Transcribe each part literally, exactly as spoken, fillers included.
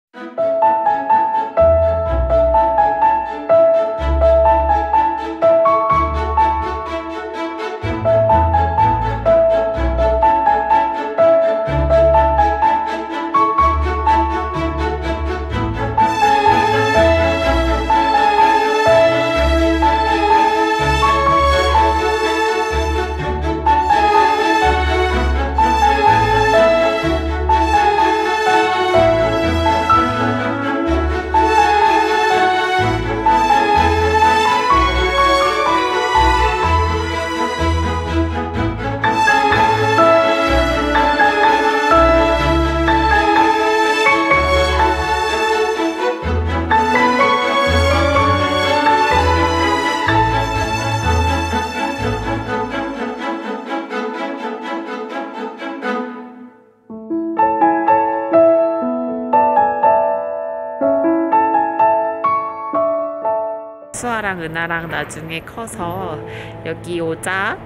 수아랑 은하랑 나중에 커서 여기 오자.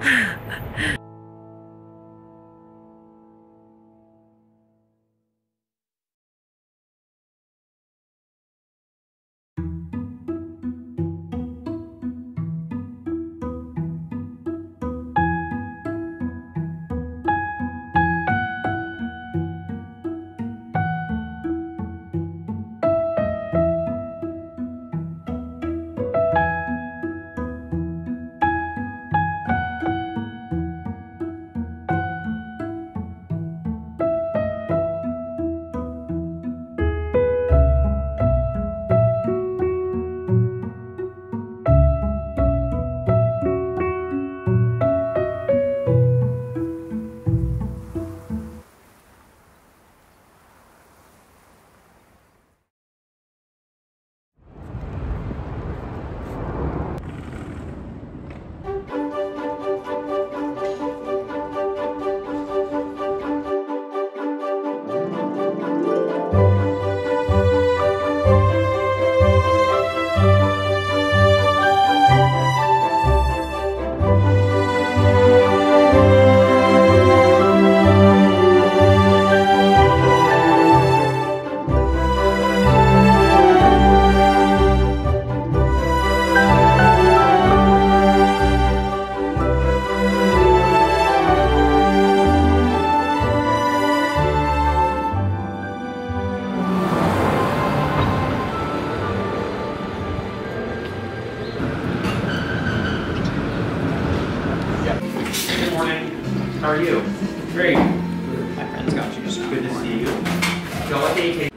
How are you? Great. My friends got you. Good to see you. So what day take?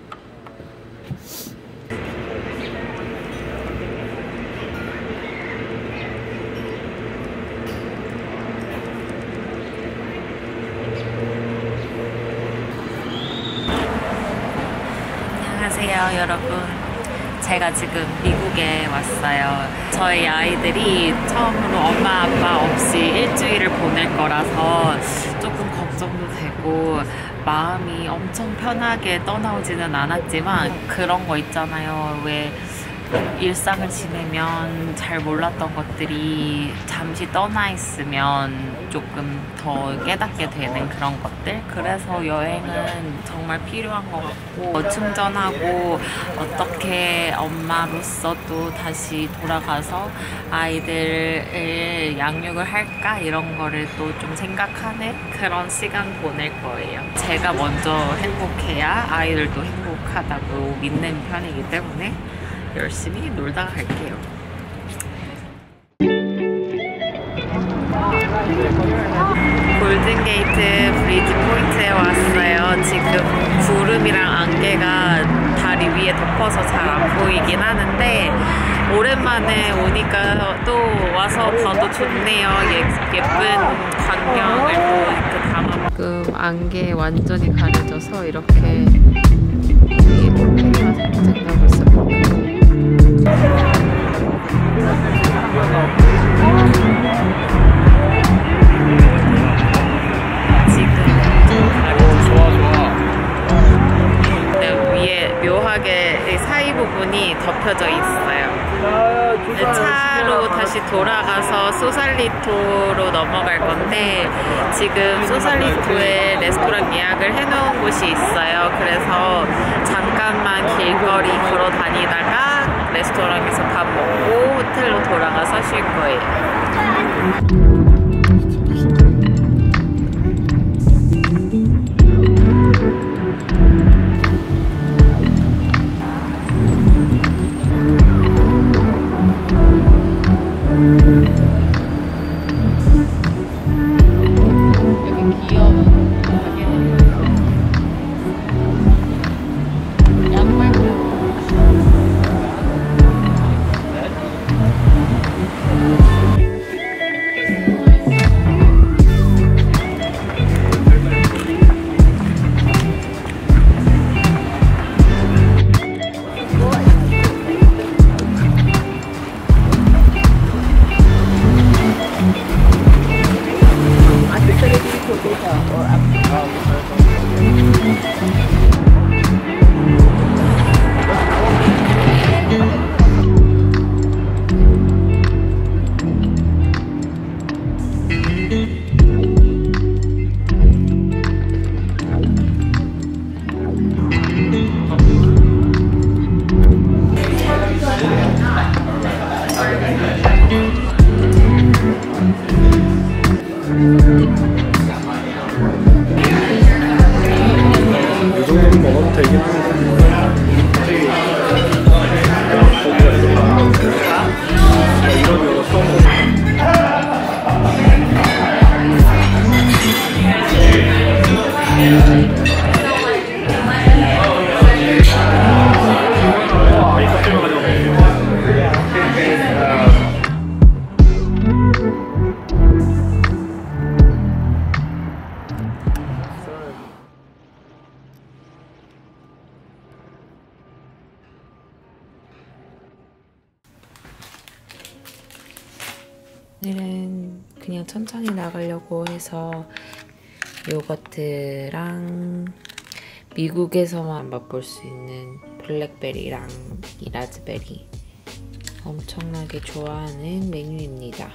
안녕하세요, 여러분. 제가 지금 미국에 왔어요. 저희 아이들이 처음으로 엄마 아빠 없이 일주일을 보낼 거라서 조금 걱정도 되고 마음이 엄청 편하게 떠나오지는 않았지만 그런 거 있잖아요. 왜 일상을 지내면 잘 몰랐던 것들이 잠시 떠나 있으면 조금 더 깨닫게 되는 그런 것들. 그래서 여행은 정말 필요한 것 같고, 충전하고 어떻게 엄마로서 또 다시 돌아가서 아이들을 양육을 할까 이런 거를 또 좀 생각하는 그런 시간 보낼 거예요. 제가 먼저 행복해야 아이들도 행복하다고 믿는 편이기 때문에 열심히 놀다가 갈게요. 골든게이트 브리지 포인트에 왔어요. 지금 구름이랑 안개가 다리 위에 덮어서 잘 안 보이긴 하는데 오랜만에 오니까 또 와서 봐도 좋네요. 예, 예쁜 광경을 또 이렇게 담아. 지금 안개에 완전히 가려져서 이렇게 위에 콜테이가 살짝 나고 있어요. 묘하게 사이 부분 문이 덮여져 있어요. 차로 다시 돌아가서 소살리토로 넘어갈 건데 지금 소살리토에 레스토랑 예약을 해놓은 곳이 있어요. 그래서 잠깐만 길거리 걸어 다니다가 레스토랑에서 밥 먹고 호텔로 돌아가서 쉴 거예요. 오늘은 그냥 천천히 나가려고 해서 요거트랑 미국에서만 맛볼 수 있는 블랙베리랑 이 라즈베리 엄청나게 좋아하는 메뉴입니다.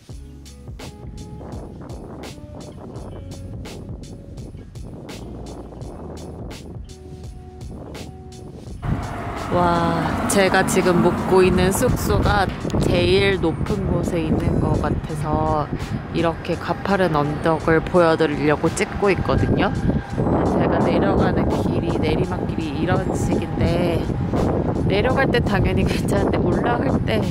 와, 제가 지금 묵고 있는 숙소가 제일 높은 곳에 있는 것 같아서 이렇게 가파른 언덕을 보여드리려고 찍고 있거든요. 제가 내려가는 길이 내리막길이 이런 식인데 내려갈 때 당연히 괜찮은데 올라갈 때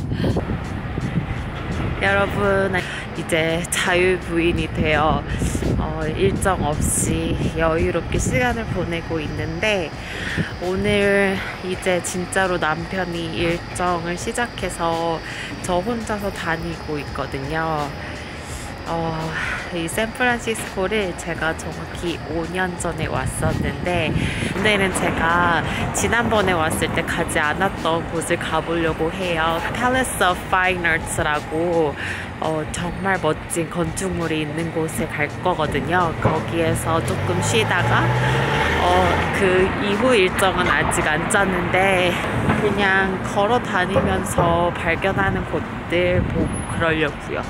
여러분 이제 자유부인이 되어 어, 일정 없이 여유롭게 시간을 보내고 있는데 오늘 이제 진짜로 남편이 일정을 시작해서 저 혼자서 다니고 있거든요. 어, 이 샌프란시스코를 제가 정확히 오 년 전에 왔었는데 오늘은 제가 지난번에 왔을 때 가지 않았던 곳을 가보려고 해요. Palace of Fine Arts라고 어, 정말 멋진 건축물이 있는 곳에 갈 거거든요. 거기에서 조금 쉬다가 어, 그 이후 일정은 아직 안 짰는데 그냥 걸어 다니면서 발견하는 곳들 보고 그러려고요.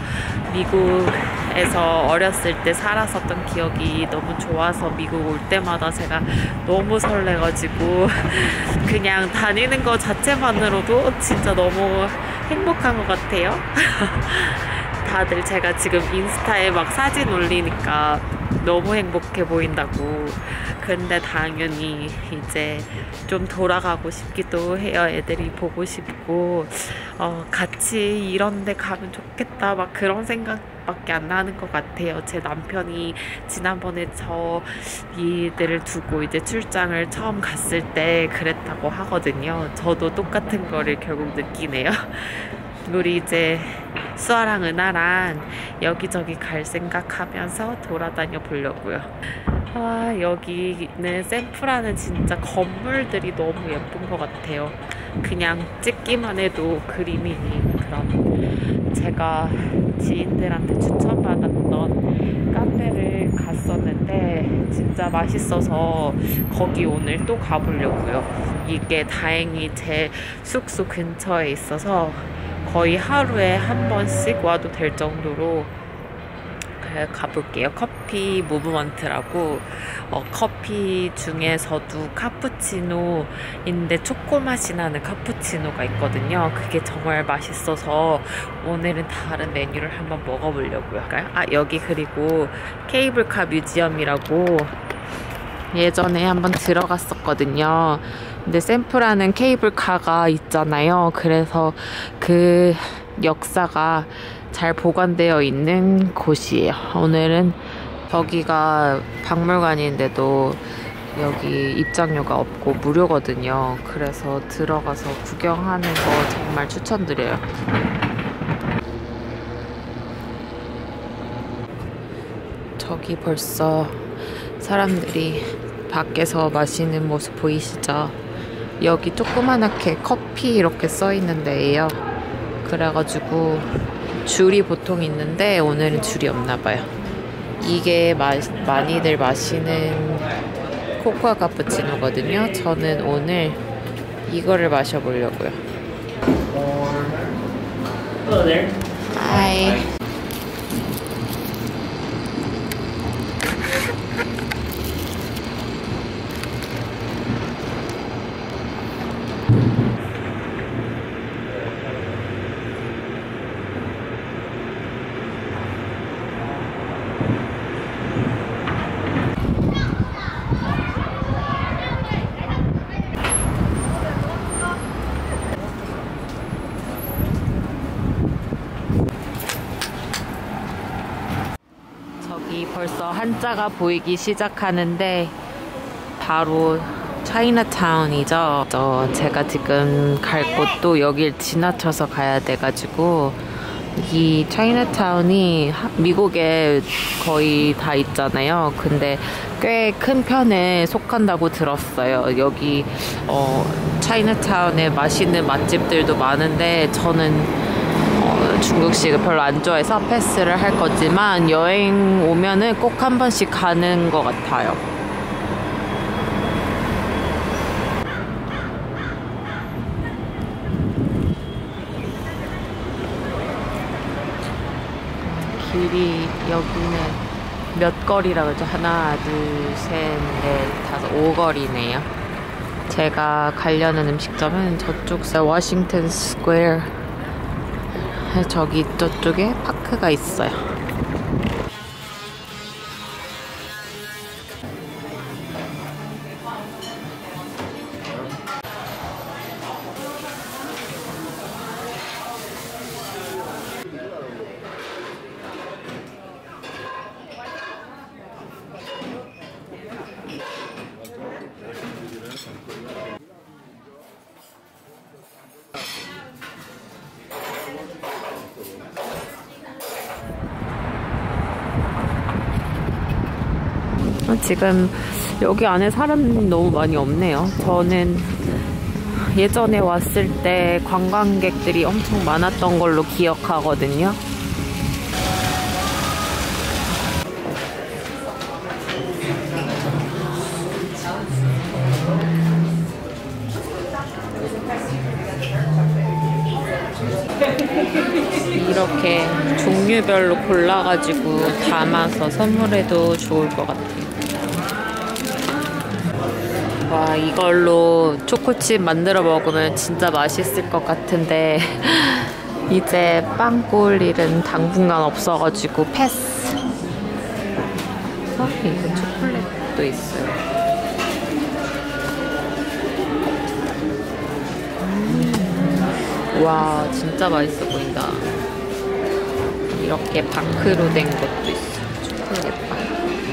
미국에서 어렸을 때 살았었던 기억이 너무 좋아서 미국 올 때마다 제가 너무 설레가지고 그냥 다니는 거 자체만으로도 진짜 너무 행복한 것 같아요. 다들 제가 지금 인스타에 막 사진 올리니까 너무 행복해 보인다고. 근데 당연히 이제 좀 돌아가고 싶기도 해요. 애들이 보고 싶고 어, 같이 이런 데 가면 좋겠다 막 그런 생각밖에 안 나는 것 같아요. 제 남편이 지난번에 저 이들을 두고 이제 출장을 처음 갔을 때 그랬다고 하거든요. 저도 똑같은 거를 결국 느끼네요. 우리 이제 수아랑 은하랑 여기저기 갈 생각하면서 돌아다녀 보려고요. 아, 여기는 샌프란은 진짜 건물들이 너무 예쁜 것 같아요. 그냥 찍기만 해도 그림이니 그런 제가 지인들한테 추천받았던 카페를 가 갔었는데 진짜 맛있어서 거기 오늘 또 가보려고요. 이게 다행히 제 숙소 근처에 있어서 거의 하루에 한 번씩 와도 될 정도로 가볼게요. 커피 무브먼트라고 어, 커피 중에서도 카푸치노인데 초코 맛이 나는 카푸치노가 있거든요. 그게 정말 맛있어서 오늘은 다른 메뉴를 한번 먹어보려고요. 아, 여기 그리고 케이블카 뮤지엄이라고 예전에 한번 들어갔었거든요. 근데 샌프라는 케이블카가 있잖아요. 그래서 그 역사가 잘 보관되어 있는 곳이에요. 오늘은 저기가 박물관인데도 여기 입장료가 없고 무료거든요. 그래서 들어가서 구경하는 거 정말 추천드려요. 저기 벌써 사람들이 밖에서 마시는 모습 보이시죠? 여기 조그만하게 커피 이렇게 써 있는 데예요. 그래가지고 줄이 보통 있는데 오늘은 줄이 없나 봐요. 이게 마, 많이들 마시는 코코아 카푸치노거든요. 저는 오늘 이거를 마셔보려고요. Hello there. Hi. 벌써 한자가 보이기 시작하는데 바로 차이나타운이죠. 저 제가 지금 갈 곳도 여길 지나쳐서 가야 돼가지고 이 차이나타운이 미국에 거의 다 있잖아요. 근데 꽤 큰 편에 속한다고 들었어요. 여기 어, 차이나타운에 맛있는 맛집들도 많은데 저는 중국식을 별로 안 좋아해서 패스를 할 거지만 여행 오면은 꼭 한 번씩 가는 것 같아요. 길이 여기는 몇 거리라 그러죠? 하나, 둘, 셋, 넷, 다섯, 오 거리네요. 제가 가려는 음식점은 저쪽 워싱턴 스퀘어 저기 저쪽에 파크가 있어요. 지금 여기 안에 사람이 너무 많이 없네요. 저는 예전에 왔을 때 관광객들이 엄청 많았던 걸로 기억하거든요. 이렇게 종류별로 골라가지고 담아서 선물해도 좋을 것 같아요. 와, 이걸로 초코칩 만들어 먹으면 진짜 맛있을 것 같은데 이제 빵 구울 일은 당분간 없어가지고 패스. 어, 이거 초콜릿도 있어요. 음. 와, 진짜 맛있어 보인다. 이렇게 바크로 된 것도 있어요. 초콜릿 빵.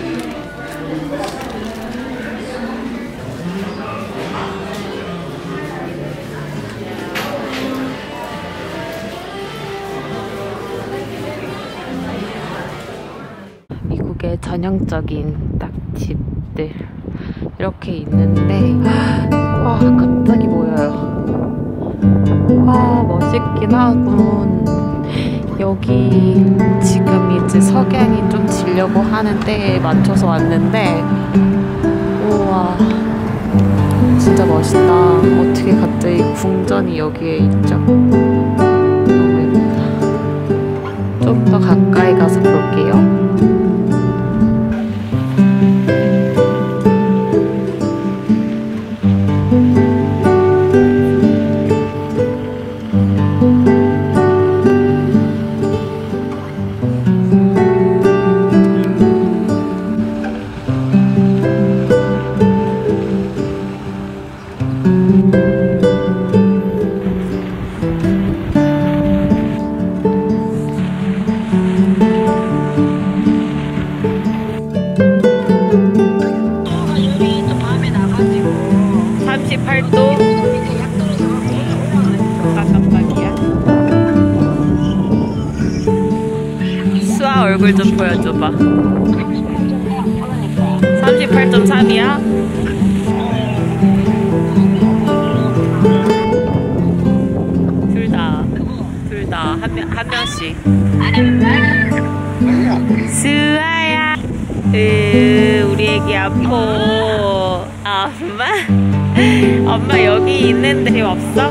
미국의 전형적인 딱 집들 이렇게 있는데 와, 갑자기 보여요. 와, 멋있긴 하군. 여기 지금 이제 석양이 좀 지려고 하는 때에 맞춰서 왔는데 우와 진짜 멋있다. 어떻게 갑자기 궁전이 여기에 있죠? 너무 예쁘다. 좀 더 가까이 가서 볼게요. 삼십팔 도 깜깜이야. 수아 얼굴 좀 보여줘봐. 삼십팔 점 삼이야? 둘 다, 둘 다 한 명, 한 명씩. 수아야, 으, 우리 애기 아파. 아, 엄마? 엄마 여기 있는데 없어?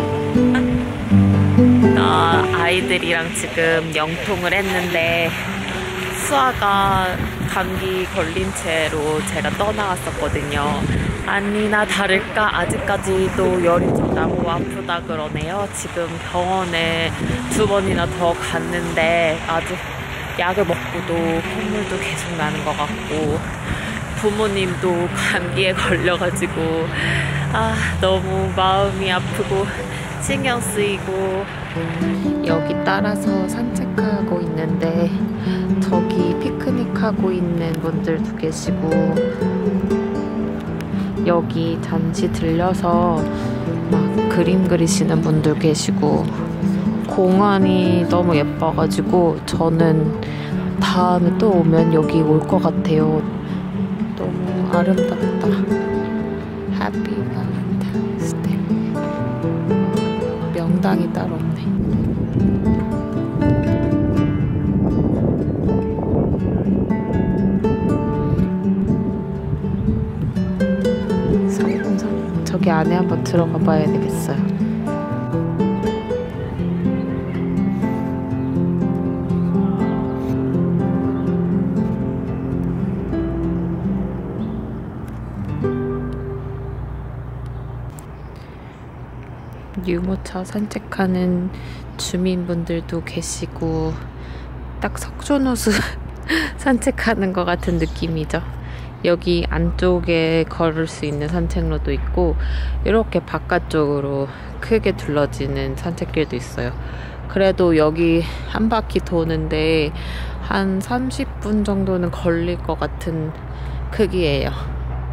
나 아이들이랑 지금 영통을 했는데 수아가 감기 걸린 채로 제가 떠나왔었거든요. 아니나 다를까 아직까지도 열이 좀 나고 아프다 그러네요. 지금 병원에 두 번이나 더 갔는데 아직 약을 먹고도 콧물도 계속 나는 것 같고 부모님도 감기에 걸려가지고 아 너무 마음이 아프고 신경 쓰이고. 여기 따라서 산책하고 있는데 저기 피크닉하고 있는 분들도 계시고 여기 잠시 들려서 막 그림 그리시는 분들 계시고 공원이 너무 예뻐가지고 저는 다음에 또 오면 여기 올 것 같아요. 너무 아름답다. Happy Valentine's Day. 명당이 따로 없네. 성공성 저기 안에 한번 들어가 봐야 되겠어요. 유모차 산책하는 주민분들도 계시고 딱 석촌호수 산책하는 것 같은 느낌이죠. 여기 안쪽에 걸을 수 있는 산책로도 있고 이렇게 바깥쪽으로 크게 둘러지는 산책길도 있어요. 그래도 여기 한 바퀴 도는데 한 삼십 분 정도는 걸릴 것 같은 크기예요.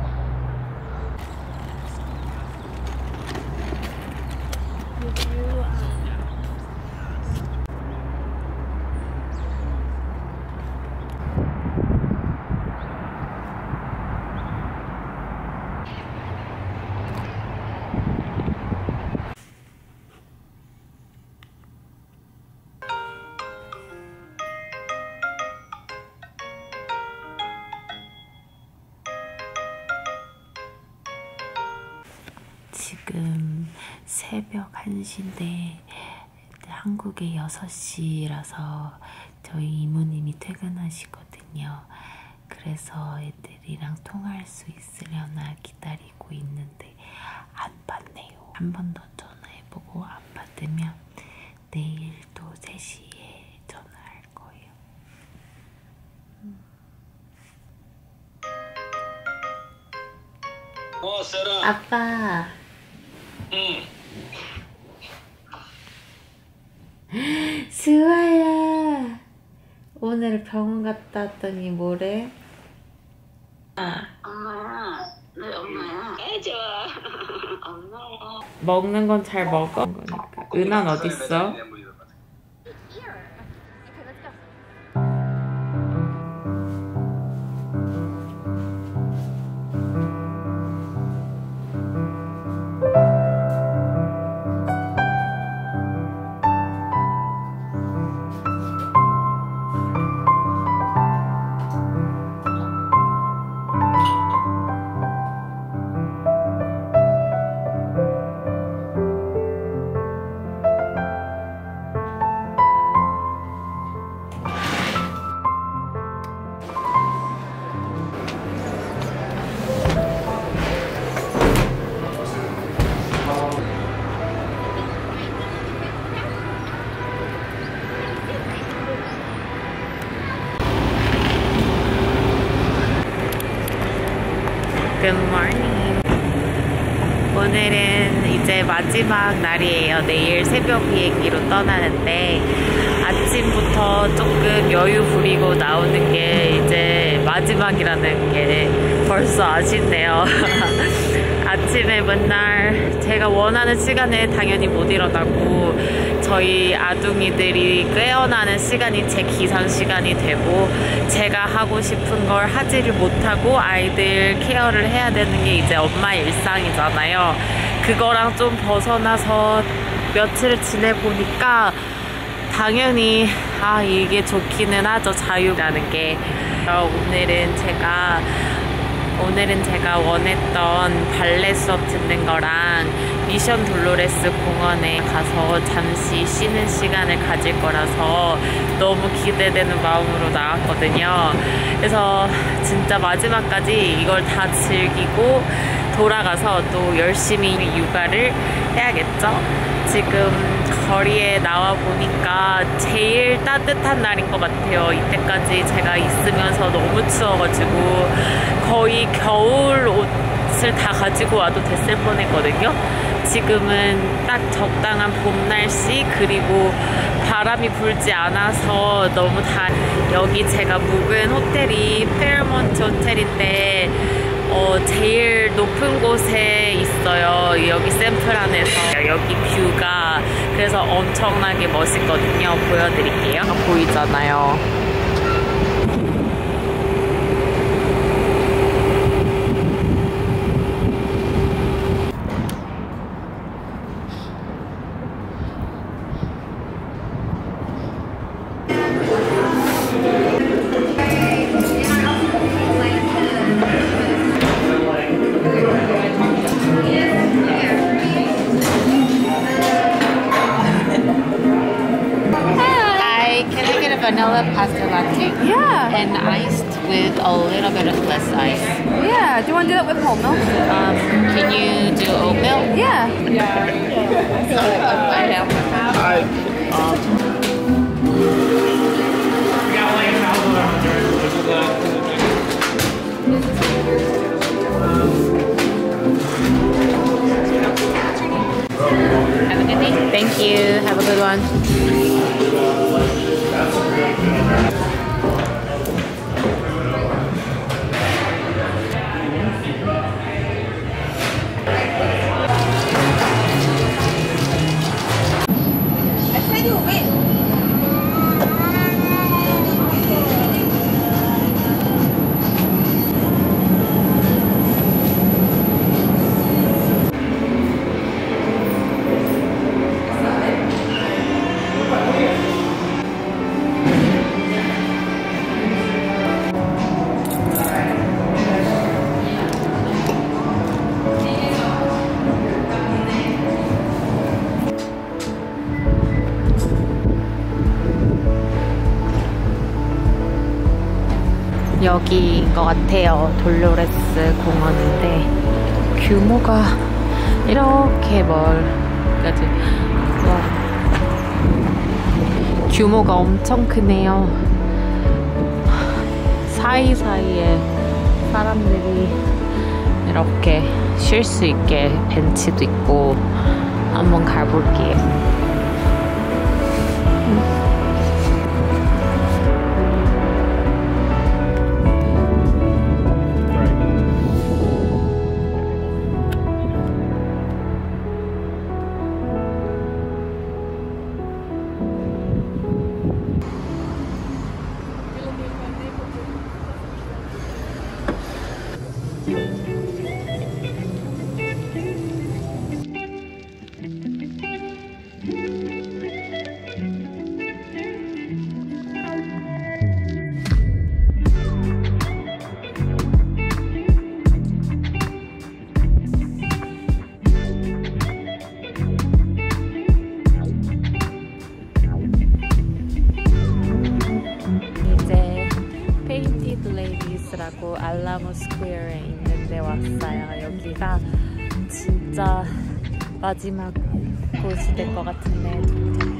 지금 새벽 한 시인데 한국에 여섯 시라서 저희 이모님이 퇴근하시거든요. 그래서 애들이랑 통화할 수 있으려나 기다리고 있는데 안 받네요. 한 번 더 전화해보고 안 받으면 내일 또 세 시에 전화할 거예요. 음. 어, 세라. 아빠. 응. 수아야, 오늘 병원 갔다 왔더니 뭐래? 아. 엄마야, 네 엄마야. 애 좋아. 엄마야. 먹는 건 잘 먹어. 그러니까. 은한 어딨어? Good morning. 오늘은 이제 마지막 날이에요. 내일 새벽 비행기로 떠나는데 아침부터 조금 여유 부리고 나오는 게 이제 마지막이라는 게 벌써 아쉽네요. 아침에 맨날 제가 원하는 시간에 당연히 못 일어나고 저희 아둥이들이 깨어나는 시간이 제 기상 시간이 되고 제가 하고 싶은 걸 하지를 못하고 아이들 케어를 해야 되는 게 이제 엄마의 일상이잖아요. 그거랑 좀 벗어나서 며칠을 지내보니까 당연히 아 이게 좋기는 하죠. 자유라는 게. 오늘은 제가 오늘은 제가 원했던 발레 수업 듣는 거랑 미션 돌로레스 공원에 가서 잠시 쉬는 시간을 가질 거라서 너무 기대되는 마음으로 나왔거든요. 그래서 진짜 마지막까지 이걸 다 즐기고 돌아가서 또 열심히 육아를 해야겠죠? 지금 거리에 나와 보니까 제일 따뜻한 날인 것 같아요. 이때까지 제가 있으면서 너무 추워가지고 거의 겨울 옷을 다 가지고 와도 됐을 뻔했거든요. 지금은 딱 적당한 봄 날씨 그리고 바람이 불지 않아서 너무 다 여기 제가 묵은 호텔이 페어몬트 호텔인데 어, 제일 높은 곳에 있어요. 여기 샌프란에서 여기 뷰가 그래서 엄청나게 멋있거든요. 보여드릴게요. 보이잖아요. Vanilla pasta latte. Yeah. And iced with a little bit of less ice. Yeah. Do you want to do that with whole milk? Um, can you do oat milk? Yeah. Hi. Um, we got like a thousand Have a good day. Thank you. Have a good one. 여기인 것 같아요. 돌로레스 공원인데 규모가 이렇게 멀까지 와 규모가 엄청 크네요. 사이사이에 사람들이 이렇게 쉴 수 있게 벤치도 있고 한번 가볼게요. 라고 알라모 스퀘어에 있는 데 왔어요. 여기가 진짜 마지막 곳이 될 것 같은데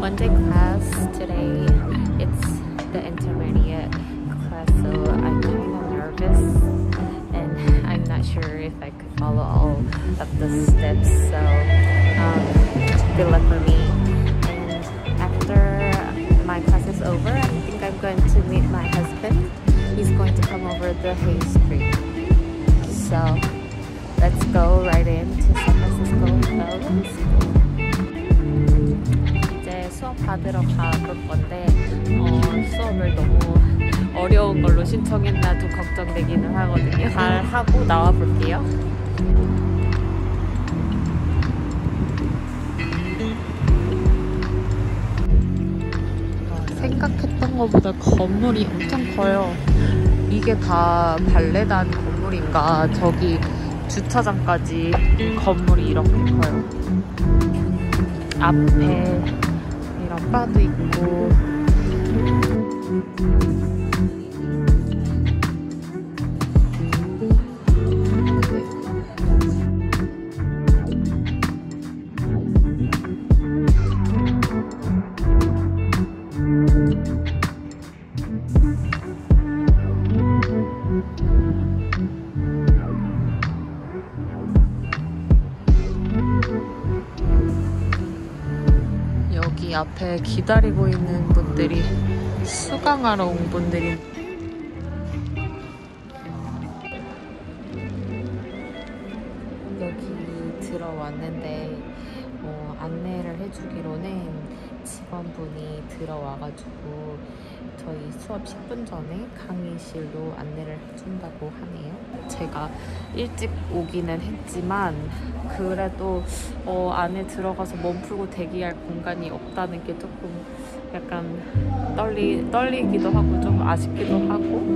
Monday class today. It's the intermediate class, so I'm kind of nervous and I'm not sure if I could follow all of the steps, so um, good luck for me. And after my class is over, I think I'm going to meet my husband. He's going to come over the Hayes Street. So let's go right into San Francisco Valley School. 이제 수업 받으러 가볼 건데 어, 수업을 너무 어려운 걸로 신청했나 좀 걱정되기는 하거든요. 잘 하고 나와 볼게요. 어, 생각했던 것보다 건물이 엄청 커요. 이게 다 발레단 건물인가? 저기 주차장까지 건물이 이렇게 커요. 앞에 이런 바도 있고 여기 앞에 기다리고 있는 분들이 수강하러 온 분들이 여기 들어왔는데 어, 안내를 해주기로는 직원분이 들어와가지고 저희 수업 십 분 전에 강의실로 안내를 해준다고 하네요. 제가 일찍 오기는 했지만 그래도 어, 안에 들어가서 몸 풀고 대기할 공간이 없다는 게 조금 약간 떨리, 떨리기도 하고 좀 아쉽기도 하고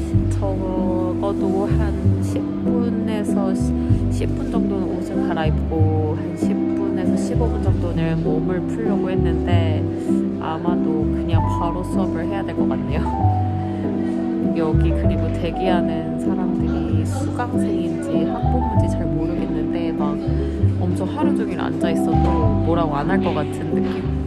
적어도 한 십 분에서 십 분 정도는 옷을 갈아입고 한 십 분에서 십오 분 정도는 몸을 풀려고 했는데 아마도 그냥 바로 수업을 해야 될 것 같네요. 여기 그리고 대기하는 사람들이 수강생인지 학부모인지 잘 모르겠는데 막 엄청 하루 종일 앉아 있어도 뭐라고 안 할 것 같은 느낌?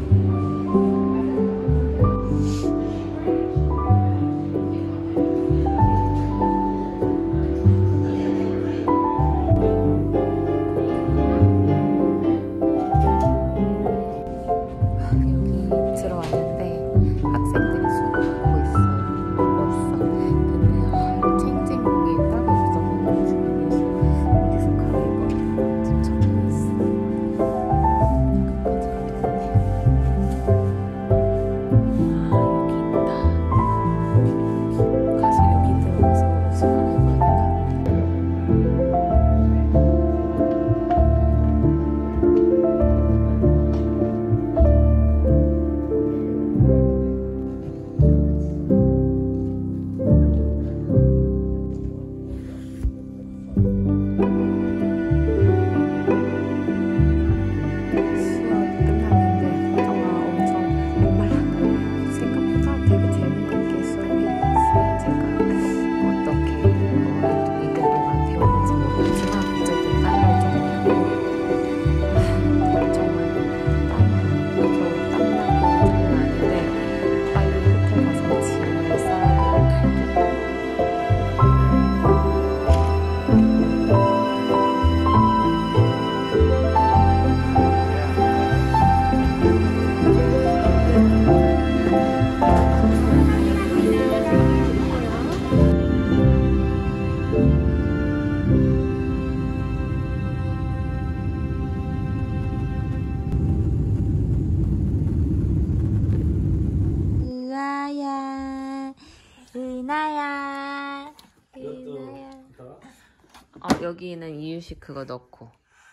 은하야, 은하야. 어, 여기는 이유식 그거 넣고.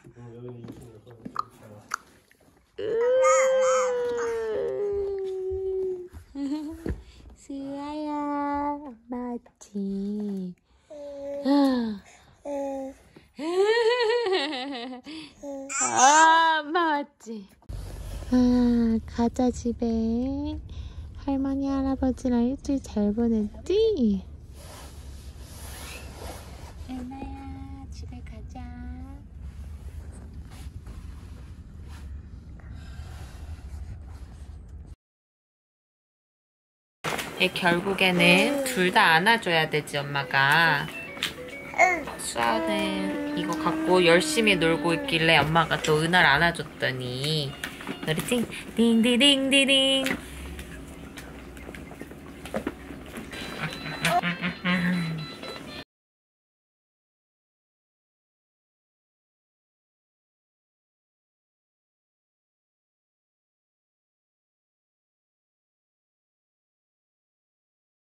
수아야, 맞지? 아, 맞지? 아, 가자 집에. 할머니 할아버지랑 일주일 잘 보냈지? 은하야, 집에 가자. 얘 결국에는 둘 다 안아줘야 되지, 엄마가. 수아는 이거 갖고 열심히 놀고 있길래 엄마가 또 은하를 안아줬더니 노래 띵 띵디딩디딩